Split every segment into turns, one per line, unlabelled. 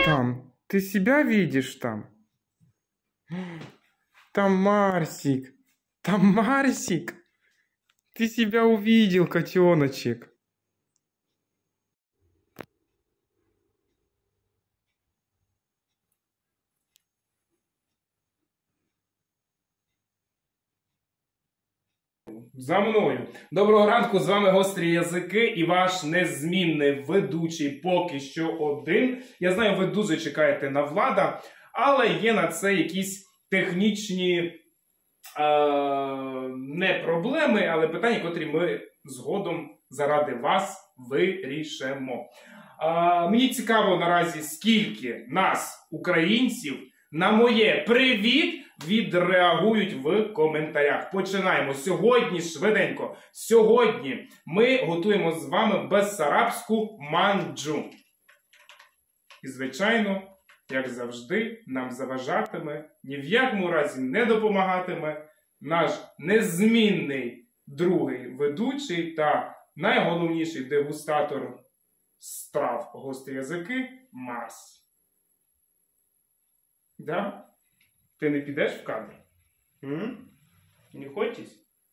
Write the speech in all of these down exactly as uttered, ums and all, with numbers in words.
там? Ты себя видишь там? Там Марсик. Там Марсик. Ты себя увидел, котеночек. За мною. Доброго ранку, з вами Гострі Язики і ваш незмінний ведучий поки що один. Я знаю, ви дуже чекаєте на Влада, але є на це якісь технічні е, не проблеми, але питання, котрі ми згодом заради вас вирішимо. Е, мені цікаво наразі, скільки нас, українців, на моє «Привіт» відреагують в коментарях. Починаємо. Сьогодні, швиденько, сьогодні ми готуємо з вами бессарабську манджу. І, звичайно, як завжди, нам заважатиме, ні в якому разі не допомагатиме наш незмінний другий ведучий та найголовніший дегустатор страв «Гострі Язики» Марс. Да? Ти не підеш в кадр? М? Не хочеш?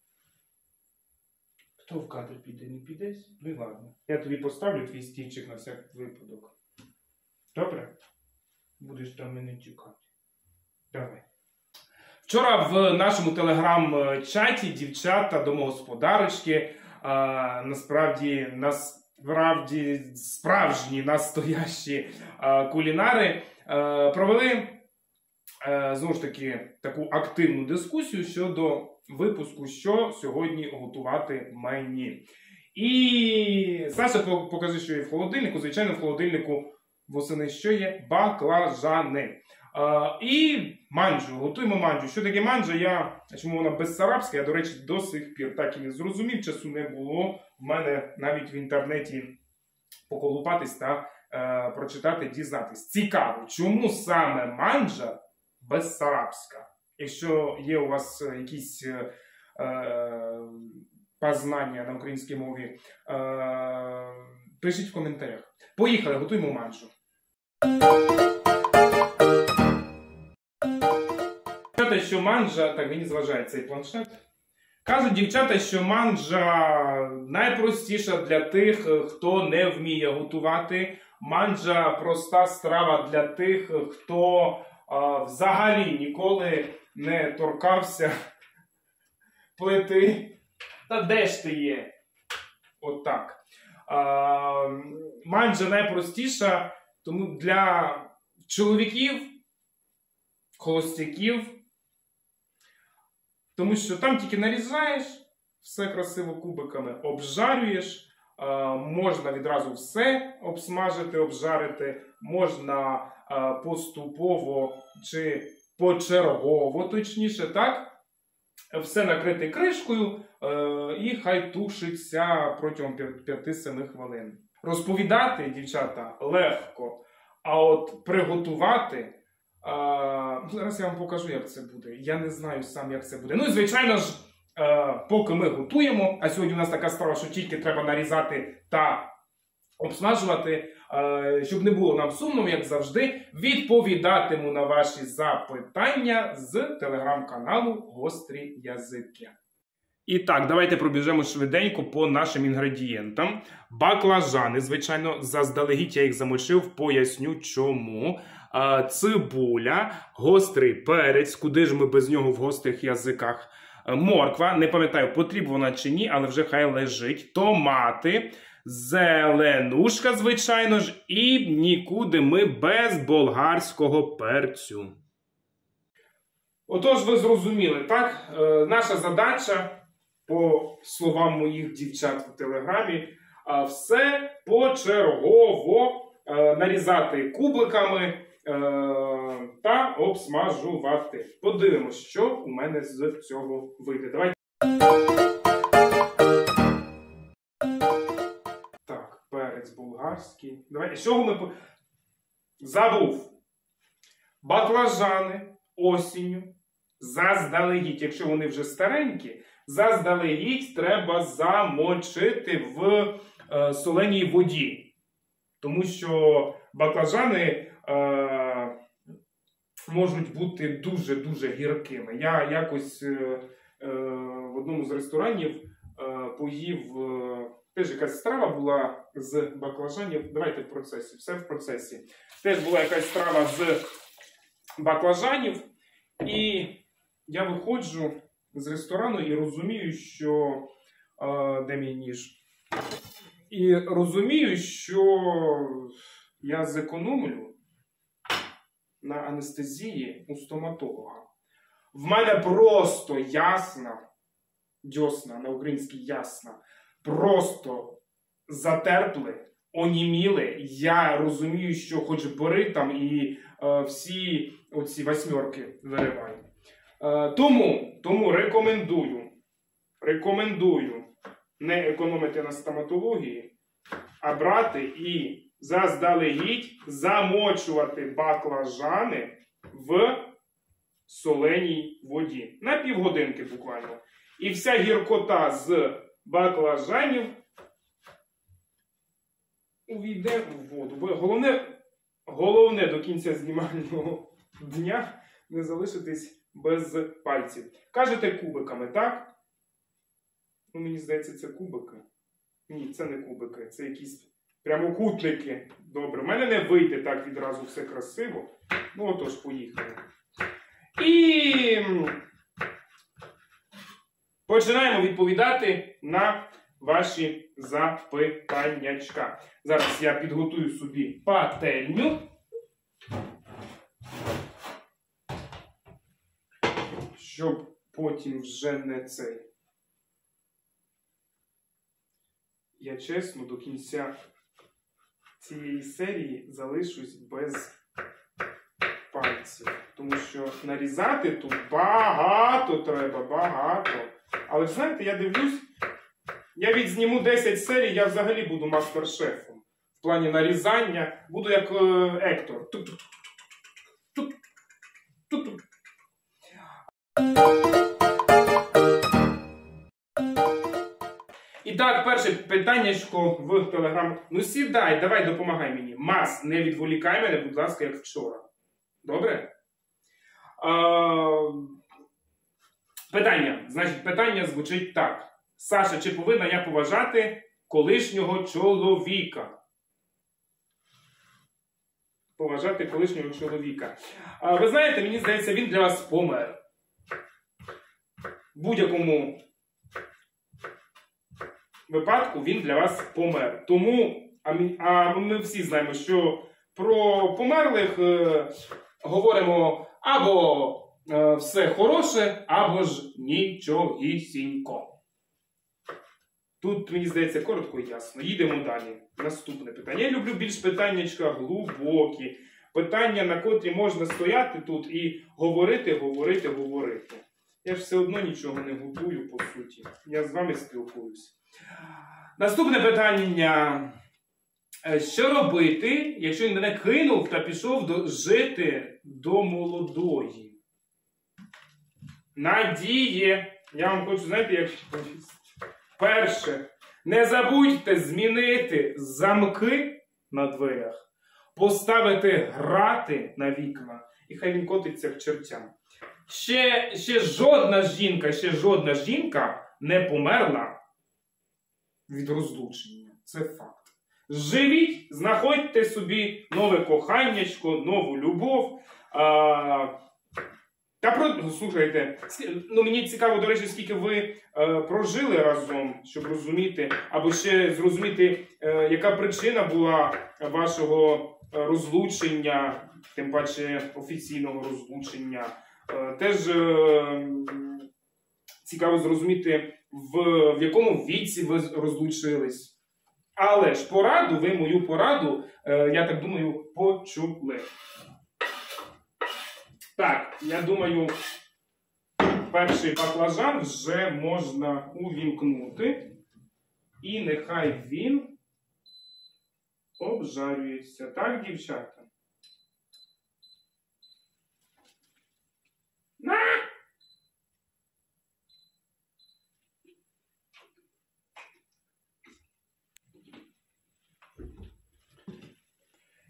Хто в кадр піде? Не підеш? Ну і ладно. Я тобі поставлю твій стільчик на всяк випадок. Добре? Будеш там мене чекати. Давай. Вчора в нашому телеграм-чаті дівчата, домогосподарочки, а, насправді, насправді справжні, настоящі а, кулінари а, провели знову ж таки, таку активну дискусію щодо випуску, що сьогодні готувати мені. І Саша, покажи, що є в холодильнику. Звичайно, в холодильнику восени що є? Баклажани. І манджу. Готуємо манджу. Що таке манджа? Я, чому вона бессарабська? Я, до речі, до сих пір так і не зрозумів. Часу не було в мене навіть в інтернеті поколупатись та е, прочитати, дізнатись. Цікаво, чому саме манджа бессарабська? Якщо є у вас якісь е, е, познання на українській мові, е, пишіть в коментарях. Поїхали, готуємо манджу. Дівчата, що манджа, так мені зважає цей планшет. Кажуть дівчата, що манджа найпростіша для тих, хто не вміє готувати. Манджа проста страва для тих, хто а, взагалі ніколи не торкався плити. Та де ж ти є? Отак. От манджа найпростіша, тому для чоловіків, холостяків, тому що там тільки нарізаєш, все красиво кубиками обжарюєш, можна відразу все обсмажити, обжарити, можна поступово чи почергово, точніше, так? Все накрити кришкою і хай тушиться протягом п'яти-семи хвилин. Розповідати, дівчата, легко, а от приготувати, а, зараз я вам покажу, як це буде. Я не знаю сам, як це буде. Ну і, звичайно ж, а, поки ми готуємо, а сьогодні у нас така справа, що тільки треба нарізати та обсмажувати, а, щоб не було нам сумно, як завжди, відповідатиму на ваші запитання з телеграм-каналу «Гострі Язики». І так, давайте пробіжемо швиденько по нашим інгредієнтам. Баклажани, звичайно, заздалегідь я їх замочив, поясню чому. Цибуля, гострий перець, куди ж ми без нього в гострих язиках. Морква, не пам'ятаю, потрібна вона чи ні, але вже хай лежить. Томати, зеленушка, звичайно ж, і нікуди ми без болгарського перцю. Отож, ви зрозуміли, так? Е, наша задача, по словам моїх дівчат в телеграмі, все почергово е, нарізати кубликами е, та обсмажувати. Подивимось, що у мене з цього вийде. Давайте. Так, перець болгарський. Давайте, з чого ми... Забув. Баклажани осінню. Заздалегідь, якщо вони вже старенькі, заздалегідь треба замочити в е, соленій воді. Тому що баклажани е, е, можуть бути дуже-дуже гіркими. Я якось е, е, в одному з ресторанів е, поїв, е, теж якась страва була з баклажанів. Давайте в процесі, все в процесі. Теж була якась страва з баклажанів. І я виходжу з ресторану і розумію, що... Е, де мій ніж? І розумію, що я зекономлю на анестезії у стоматолога. В мене просто ясна, дьосна, на українській ясна, просто затерпли, оніміли. Я розумію, що хоч бери там і е, всі оці восьмерки виривай. Е, тому, тому рекомендую, рекомендую не економити на стоматології, а брати і заздалегідь замочувати баклажани в соленій воді. На півгодинки буквально. І вся гіркота з баклажанів увійде в воду. Бо головне, головне до кінця знімального дня не залишитись без пальців. Кажете кубиками, так? Ну, мені здається, це кубики. Ні, це не кубики, це якісь прямокутники. Добре, в мене не вийде так відразу все красиво. Ну, отож, поїхали. І починаємо відповідати на ваші запитаннячка. Зараз я підготую собі пательню. Щоб потім вже не цей. Я чесно до кінця цієї серії залишусь без пальців. Тому що нарізати тут багато треба, багато. Але ж знаєте, я дивлюсь, я відзніму десять серій, я взагалі буду мастер-шефом. В плані нарізання буду як е, Ектор. Тук-тук-тук-тук-тук. І так, перше питаннячко в Телеграм. Ну сідай, давай, допомагай мені. Мас, не відволікай мене, будь ласка, як вчора. Добре? А, питання. Значить, питання звучить так. Саша, чи повинна я поважати колишнього чоловіка? Поважати колишнього чоловіка. А, ви знаєте, мені здається, він для вас помер. В будь-якому випадку він для вас помер. Тому, а ми, а ми всі знаємо, що про померлих е, говоримо або е, все хороше, або ж нічогісінько. Тут, мені здається, коротко і ясно. Їдемо далі. Наступне питання. Я люблю більш питаннячка глибокі. Питання, на котрі можна стояти тут і говорити, говорити, говорити. Я ж все одно нічого не готую, по суті. Я з вами спілкуюсь. Наступне питання. Що робити, якщо він мене кинув та пішов до, жити до молодої? Надіє. Я вам хочу, знаєте, як перше. Не забудьте змінити замки на дверях, поставити грати на вікна, і хай він котиться к чертям. Ще, ще жодна жінка, ще жодна жінка не померла від розлучення. Це факт. Живіть, знаходьте собі нове коханнячко, нову любов. А, та про, слухайте, ну мені цікаво, до речі, скільки ви е, прожили разом, щоб розуміти, або ще зрозуміти, е, яка причина була вашого розлучення, тим паче офіційного розлучення. Е, теж е, цікаво зрозуміти, в, в якому віці ви розлучились. Але ж пораду, ви мою пораду, е, я так думаю, почули. Так, я думаю, перший баклажан вже можна увімкнути. І нехай він обжарюється. Так, дівчата? На!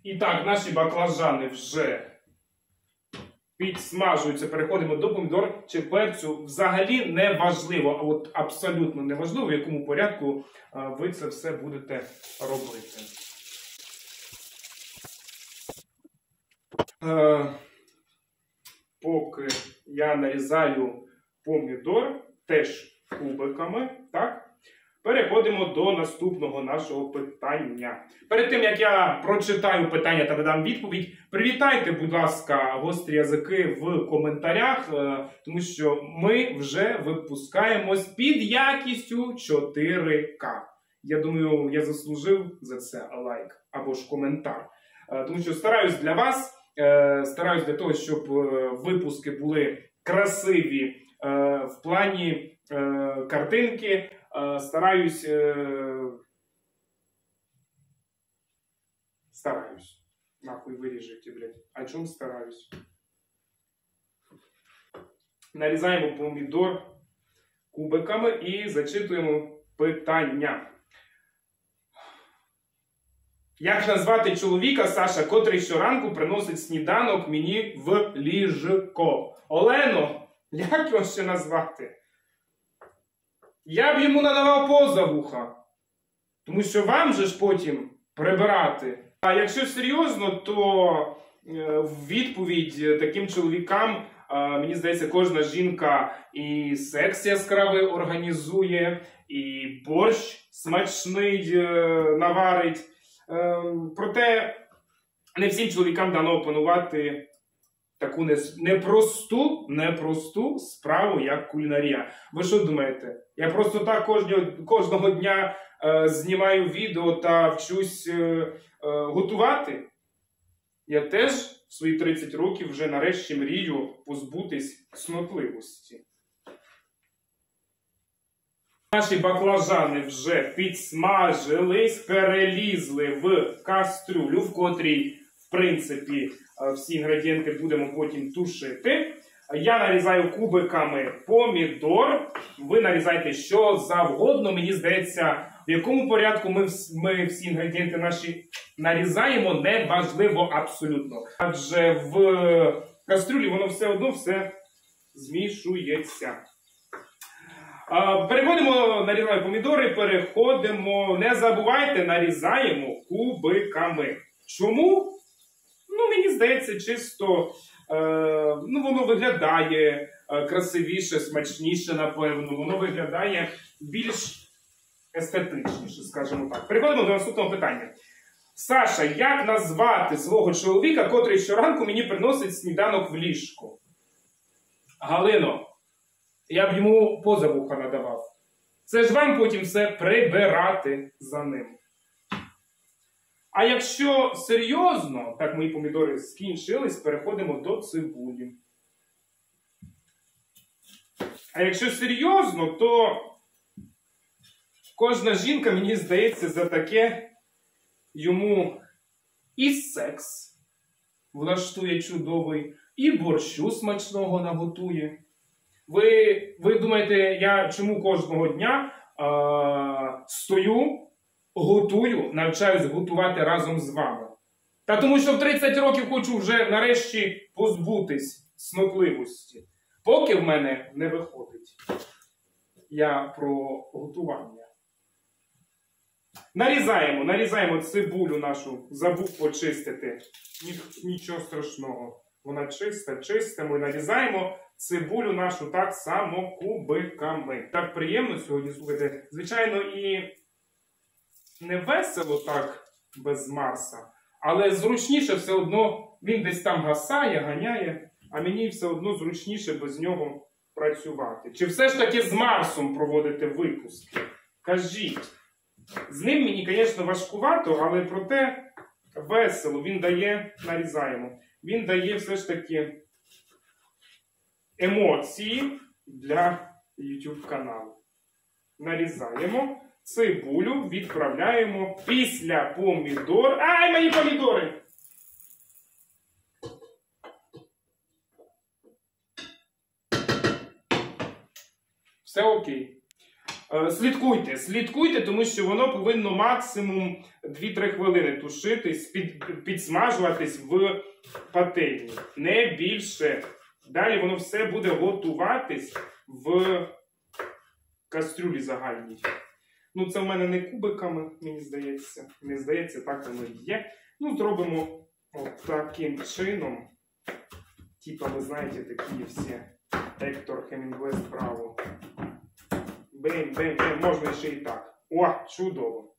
І так, наші баклажани вже підсмажуються. Переходимо до помідор чи перцю. Взагалі не важливо, а от абсолютно не важливо, в якому порядку ви це все будете робити. Е, поки я нарізаю помідор, теж кубиками, так? Переходимо до наступного нашого питання. Перед тим, як я прочитаю питання та додам відповідь, привітайте, будь ласка, гострі язики в коментарях, тому що ми вже випускаємось під якістю чотири ка. Я думаю, я заслужив за це лайк або ж коментар. Тому що стараюсь для вас, стараюсь для того, щоб випуски були красиві в плані картинки. Стараюсь, стараюсь. Нахуй виріжете, блядь. А чому стараюсь? Нарізаємо помідор кубиками і зачитуємо питання. Як назвати чоловіка, Саша, котрий щоранку приносить сніданок мені в ліжко? Олено, як його ще назвати? Я б йому надавав поза вуха. Тому що вам же ж потім прибирати. А якщо серйозно, то в відповідь таким чоловікам, мені здається, кожна жінка і секс яскравий організує, і борщ смачний наварить. Проте не всім чоловікам дано опанувати таку непросту, непросту справу, як кулінарія. Ви що думаєте? Я просто так кожного, кожного дня е, знімаю відео та вчусь е, е, готувати? Я теж в свої тридцять років вже нарешті мрію позбутись снотливості. Наші баклажани вже підсмажились, перелізли в кастрюлю, в котрій, в принципі, всі інгредієнти будемо потім тушити. Я нарізаю кубиками помідор. Ви нарізайте що завгодно. Мені здається, в якому порядку ми, ми всі інгредієнти наші нарізаємо, не важливо абсолютно. Адже в кастрюлі воно все одно все змішується. Переходимо, нарізаємо помідори, переходимо, не забувайте, нарізаємо кубиками. Чому? Ну, мені здається, чисто, е, ну, воно виглядає е, красивіше, смачніше, напевно. Воно виглядає більш естетичніше, скажімо так. Переходимо до наступного питання. Саша, як назвати свого чоловіка, котрий щоранку мені приносить сніданок в ліжко? Галино, я б йому поза вуха надавав. Це ж вам потім все прибирати за ним. А якщо серйозно, так мої помідори скінчились, переходимо до цибулі. А якщо серйозно, то кожна жінка, мені здається, за таке йому і секс влаштує чудовий, і борщу смачного наготує. Ви, ви думаєте, я чому кожного дня а, стою, готую, навчаюсь готувати разом з вами? Та тому що в тридцять років хочу вже нарешті позбутись снотливості. Поки в мене не виходить. Я про готування. Нарізаємо, нарізаємо цибулю нашу, забув почистити. Нічого страшного. Вона чиста, чиста. Ми нарізаємо цибулю нашу так само кубиками. Так приємно сьогодні, слухайте. Звичайно, і не весело так без Марса, але зручніше все одно, він десь там гасає, ганяє, а мені все одно зручніше без нього працювати. Чи все ж таки з Марсом проводити випуски? Кажіть. З ним мені, звісно, важкувато, але проте весело. Він дає, нарізаємо, він дає все ж таки емоції для YouTube каналу. Нарізаємо. Цибулю відправляємо після помідор. Ай, мої помідори! Все окей. Слідкуйте, слідкуйте, тому що воно повинно максимум дві-три хвилини тушитись, під, підсмажуватись в пательні. Не більше. Далі воно все буде готуватись в кастрюлі загальній. Ну, це в мене не кубиками, мені здається. Не здається, так воно і є. Ну, зробимо от таким чином. Типа, ви знаєте, такі всі Ектор Хемінгуей справу. Бим, бим, бим, можна ще і так. О, чудово.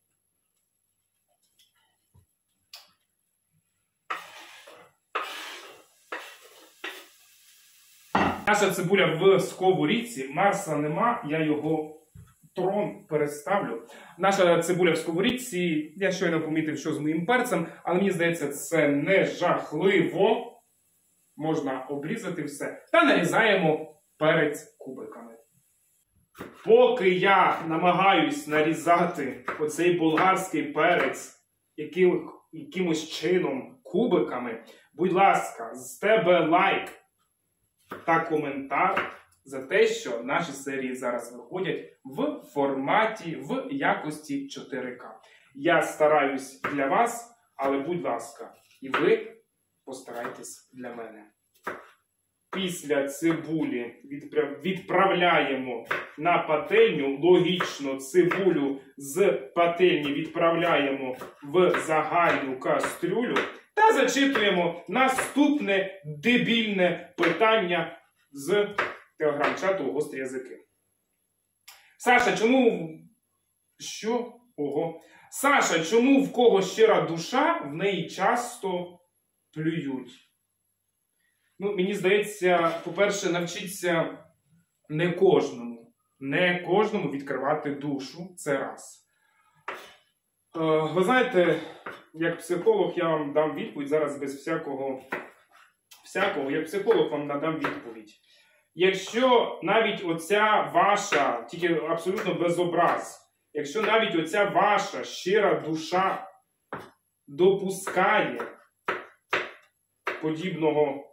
Наша цибуля в сковорідці, Марса нема, я його трон переставлю. Наша цибуля в сковорідці, я щойно помітив, що з моїм перцем, але мені здається, це не жахливо. Можна обрізати все. Та нарізаємо перець кубиками. Поки я намагаюсь нарізати оцей болгарський перець яким, якимось чином кубиками, будь ласка, з тебе лайк та коментар за те, що наші серії зараз виходять в форматі, в якості чотири ка. Я стараюсь для вас, але будь ласка, і ви постарайтесь для мене. Після цибулі відправляємо на пательню, логічно цибулю з пательні відправляємо в загальну кастрюлю та зачитуємо наступне дебільне питання з телеграм-чату «Гострі язики». Саша, чому... Що? Ого. Саша, чому в кого щира душа, в неї часто плюють? Ну, мені здається, по-перше, навчіться не кожному, не кожному відкривати душу, це раз. Е, ви знаєте, як психолог я вам дам відповідь зараз без всякого, всякого, як психолог вам надам відповідь. Якщо навіть оця ваша, тільки абсолютно без образ, якщо навіть оця ваша щира душа допускає подібного,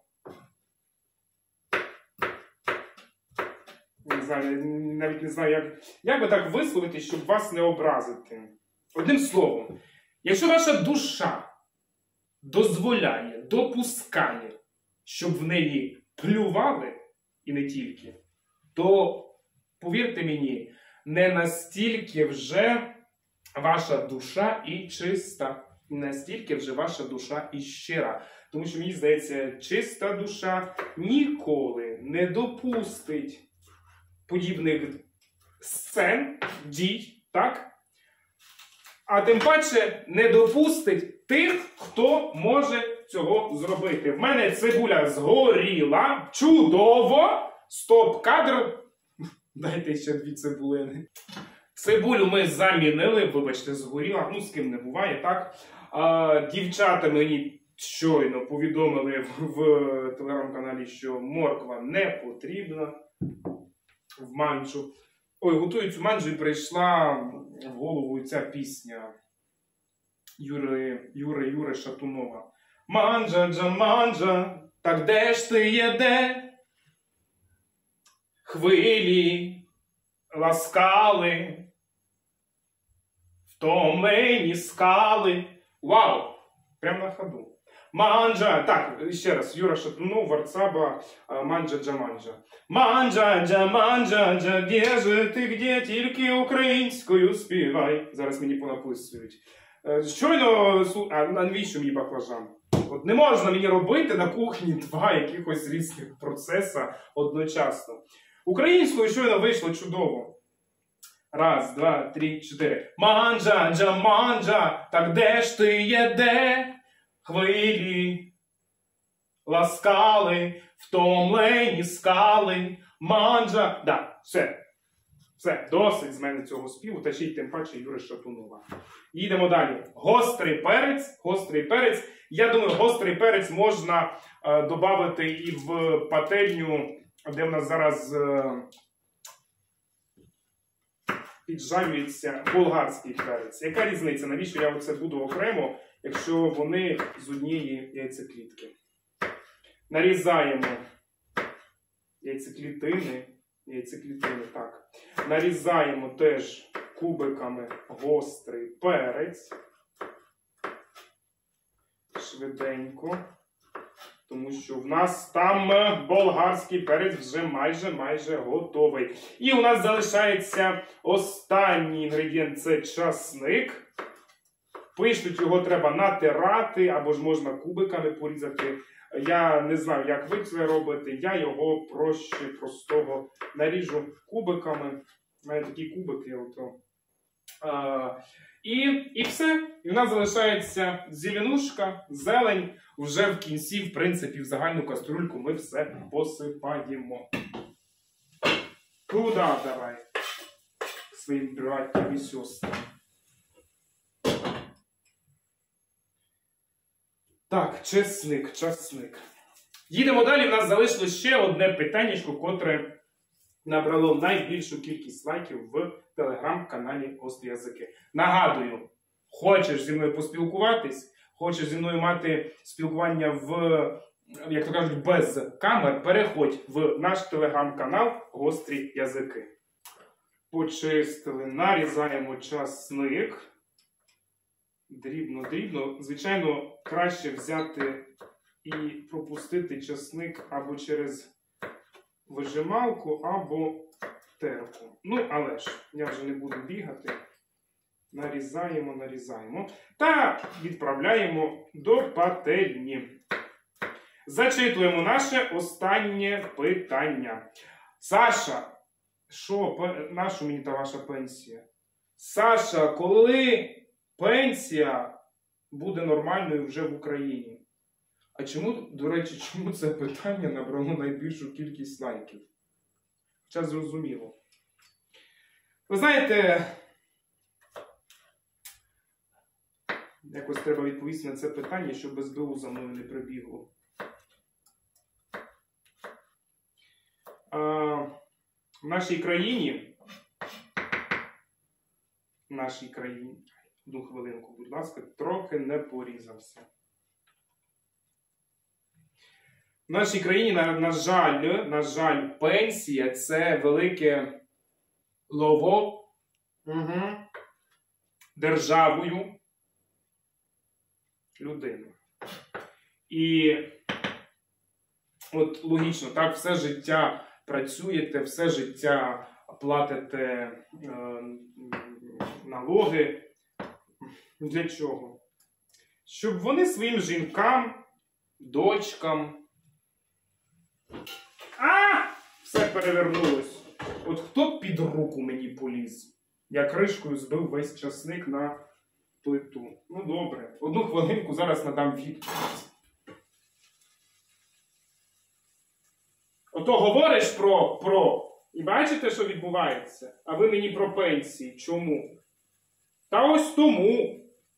не знаю, навіть не знаю, як, як би так висловити, щоб вас не образити. Одним словом, якщо ваша душа дозволяє, допускає, щоб в неї плювали, і не тільки, то, повірте мені, не настільки вже ваша душа і чиста, не настільки вже ваша душа і щира. Тому що, мені здається, чиста душа ніколи не допустить подібних сцен, дій, так? А тим паче не допустить тих, хто може цього зробити. В мене цибуля згоріла, чудово, стоп-кадр. Дайте ще дві цибулини. Цибулю ми замінили, вибачте, згоріла, ну з ким не буває, так? А, дівчата мені щойно повідомили в, в телеграм-каналі, що морква не потрібна в манджу. Ой, готую цю манджу і прийшла в голову ця пісня Юри, Юри, Юри Шатунова. Манджа, джа, манджа, так де ж ти є, де? Хвилі ласкали, втомлені скали. Вау! Прямо на ходу. Манджа, так, ще раз, Юра Шатунов, Варцаба, Манджа, джа, манджа. Манджа, джа, манджа, джа, де же ти, где, тільки українською співай. Зараз мені понаписують. Щойно, а навіщо мені баклажан? От не можна мені робити на кухні два якихось різних процеса одночасно. Українською щойно вийшло чудово. Раз, два, три, чотири. Манджа, джа, манджа, так де ж ти є, де? Хвилі ласкали, втомлені скали. Манджа. Да, все. Все, досить з мене цього співу, та ще й тим паче Юри Шатунова. Їдемо далі. Гострий перець. Гострий перець. Я думаю, гострий перець можна е, додати і в пательню, де в нас зараз е, піджарюється болгарський перець. Яка різниця? Навіщо я оце буду окремо, якщо вони з однієї яйцеклітки? Нарізаємо яйцеклітини яйцеклітини, так. Нарізаємо теж кубиками гострий перець. Швиденько. Тому що в нас там болгарський перець вже майже-майже готовий. І у нас залишається останній інгредієнт – це часник. Пишуть, його треба натирати, або ж можна кубиками порізати. Я не знаю, як ви це робите, я його проще простого наріжу кубиками. У мене такі кубики. Ото. А, і, і все. І в нас залишається зеленушка, зелень. Вже в кінці, в принципі, в загальну каструльку ми все посипаємо. Туда давай. Своїм братям і сестрам. Так, чесник, часник. Їдемо далі. В нас залишилось ще одне питаннячко, котре набрало найбільшу кількість лайків в телеграм-каналі «Гострі язики». Нагадую, хочеш зі мною поспілкуватись, хочеш зі мною мати спілкування в, як то кажуть, без камер, переходь в наш телеграм-канал «Гострі язики». Почистили, нарізаємо часник. Дрібно-дрібно. Звичайно, краще взяти і пропустити часник або через вижималку, або терку. Ну, але ж, я вже не буду бігати. Нарізаємо, нарізаємо. Та відправляємо до пательні. Зачитуємо наше останнє питання. Саша, що, наша мені та ваша пенсія? Саша, коли пенсія буде нормальною вже в Україні? А чому, до речі, чому це питання набрало найбільшу кількість лайків? Хоча зрозуміло. Ви знаєте, якось треба відповісти на це питання, щоб ес бе у за мною не прибігло. А, в нашій країні, в нашій країні, одну хвилинку, будь ласка, трохи не порізався. В нашій країні, на, на жаль, на жаль, пенсія – це велике лово угу. державою людини. І от логічно, так, все життя працюєте, все життя платите е, налоги. Для чого? Щоб вони своїм жінкам, дочкам... А! Все перевернулось. От хто під руку мені поліз? Я кришкою збив весь часник на плиту. Ну добре, одну хвилинку, зараз надам відповідь. Ото говориш про, про, і бачите, що відбувається? А ви мені про пенсії. Чому? Та ось тому.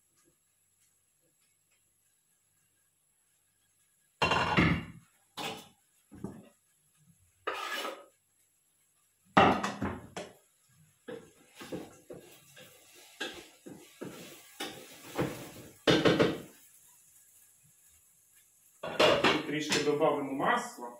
Трішки додамо масла.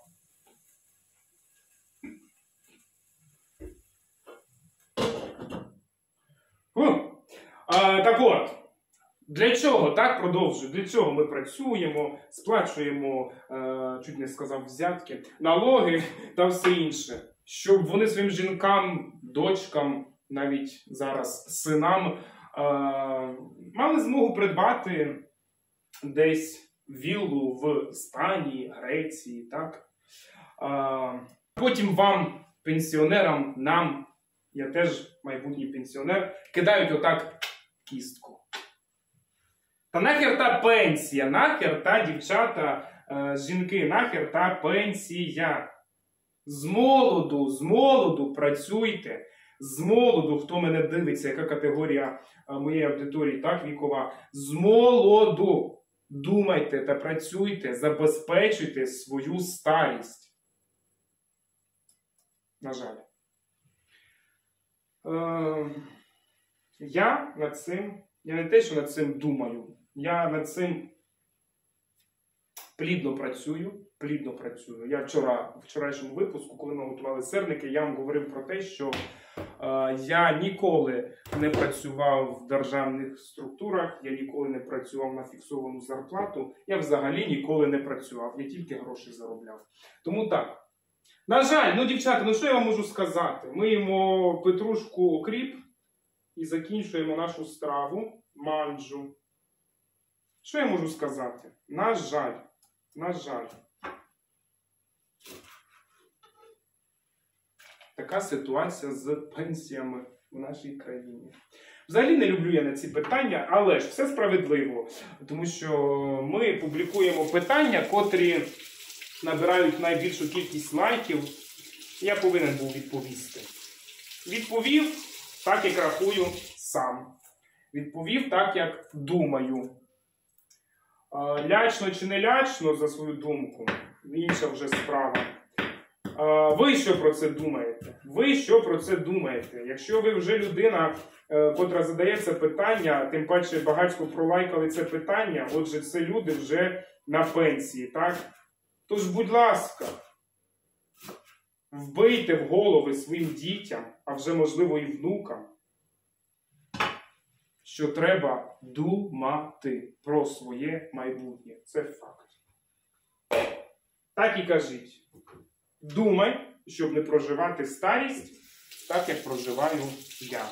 А, так от, для чого, так, продовжую, для чого ми працюємо, сплачуємо, е, чуть не сказав, взятки, налоги та все інше. Щоб вони своїм жінкам, дочкам, навіть зараз синам, е, мали змогу придбати десь віллу в Іспанії, Греції, так? Е, потім вам, пенсіонерам, нам, я теж майбутній пенсіонер, кидають отак кістку. Та нахер та пенсія, нахер та дівчата, е, жінки, нахер та пенсія. З молоду, з молоду працюйте. З молоду, хто мене дивиться, яка категорія е, моєї аудиторії, так, вікова. З молоду думайте та працюйте, забезпечуйте свою старість. На жаль. Е, я над цим, я не те, що над цим думаю, я над цим плідно працюю, плідно працюю. Я вчора, в вчорашньому випуску, коли ми готували сирники, я вам говорив про те, що е, я ніколи не працював в державних структурах, я ніколи не працював на фіксовану зарплату, я взагалі ніколи не працював, я тільки гроші заробляв. Тому так. На жаль, ну, дівчата, ну що я вам можу сказати? Ми їмо петрушку, окріп і закінчуємо нашу страву, манджу. Що я можу сказати? На жаль, на жаль. Така ситуація з пенсіями в нашій країні. Взагалі не люблю я на ці питання, але ж все справедливо. Тому що ми публікуємо питання, котрі набирають найбільшу кількість лайків. Я повинен був відповісти. Відповів так, як рахую сам. Відповів так, як думаю. Лячно чи не лячно, за свою думку, інша вже справа. Ви що про це думаєте? Ви що про це думаєте? Якщо ви вже людина, котра задає це питання, тим паче багатько пролайкали це питання, отже, це люди вже на пенсії, так? Тож, будь ласка, вбийте в голови своїм дітям, а вже, можливо, і внукам, що треба думати про своє майбутнє. Це факт. Так і кажіть. Думай, щоб не проживати старість, так, як проживаю я.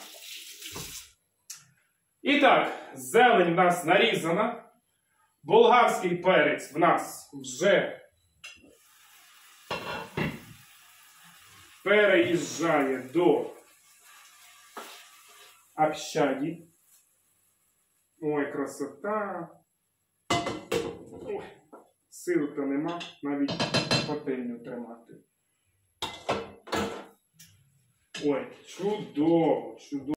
І так, зелень в нас нарізана. Болгарський перець в нас вже переїжджає до общаги. Ой, красота. Ой, сил-то нема, навіть пательню тримати. Ой, чудово, чудово.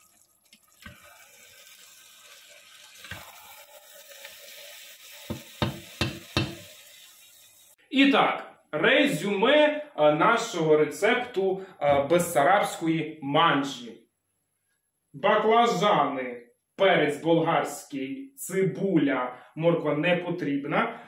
І так, резюме нашого рецепту бессарабської манджі. Баклажани, перець болгарський, цибуля, морква не потрібна.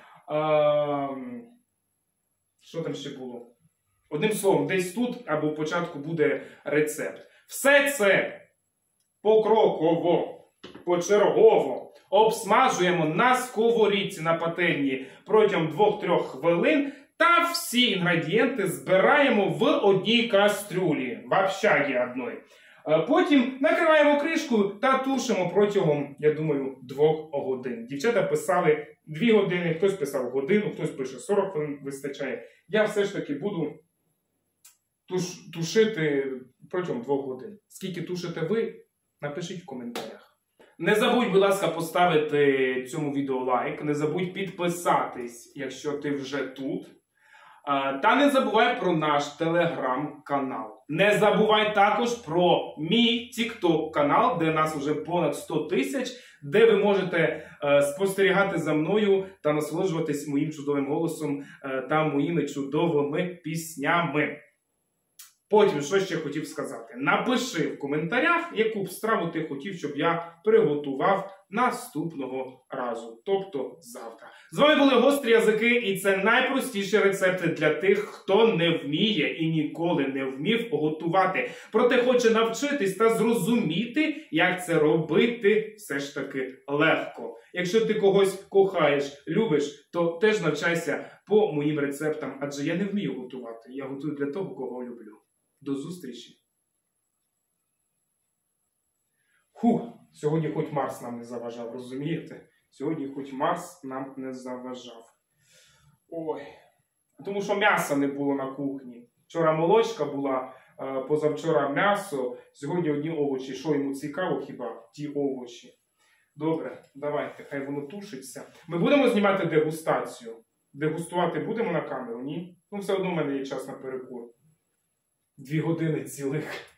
Що там ще було? Одним словом, десь тут або в початку буде рецепт. Все це покроково, почергово обсмажуємо на сковорідці на пательні протягом двох-трьох хвилин та всі інгредієнти збираємо в одній кастрюлі, в общагі одної. Потім накриваємо кришкою та тушимо протягом, я думаю, двох годин. Дівчата писали дві години, хтось писав годину, хтось пише сорок хвилин вистачає. Я все ж таки буду туш, тушити протягом двох годин. Скільки тушите ви, напишіть в коментарях. Не забудь, будь ласка, поставити цьому відео лайк, не забудь підписатись, якщо ти вже тут. Та не забувай про наш телеграм-канал. Не забувай також про мій тікток-канал, де нас вже понад сто тисяч, де ви можете е, спостерігати за мною та насолоджуватись моїм чудовим голосом е, та моїми чудовими піснями. Потім, що ще хотів сказати? Напиши в коментарях, яку б страву ти хотів, щоб я приготував наступного разу, тобто завтра. З вами були Гострі Язики, і це найпростіші рецепти для тих, хто не вміє і ніколи не вмів готувати. Проте хоче навчитись та зрозуміти, як це робити все ж таки легко. Якщо ти когось кохаєш, любиш, то теж навчайся по моїм рецептам, адже я не вмію готувати. Я готую для того, кого люблю. До зустрічі. Фух, сьогодні хоч Марс нам не заважав, розумієте? Сьогодні хоч Марс нам не заважав. Ой. Тому що м'яса не було на кухні. Вчора молочка була, позавчора м'ясо, сьогодні одні овочі. Що йому цікаво хіба? Ті овочі. Добре, давайте, хай воно тушиться. Ми будемо знімати дегустацію? Дегустувати будемо на камеру, ні? Ну, все одно в мене є час на перекур. Дві години цілих.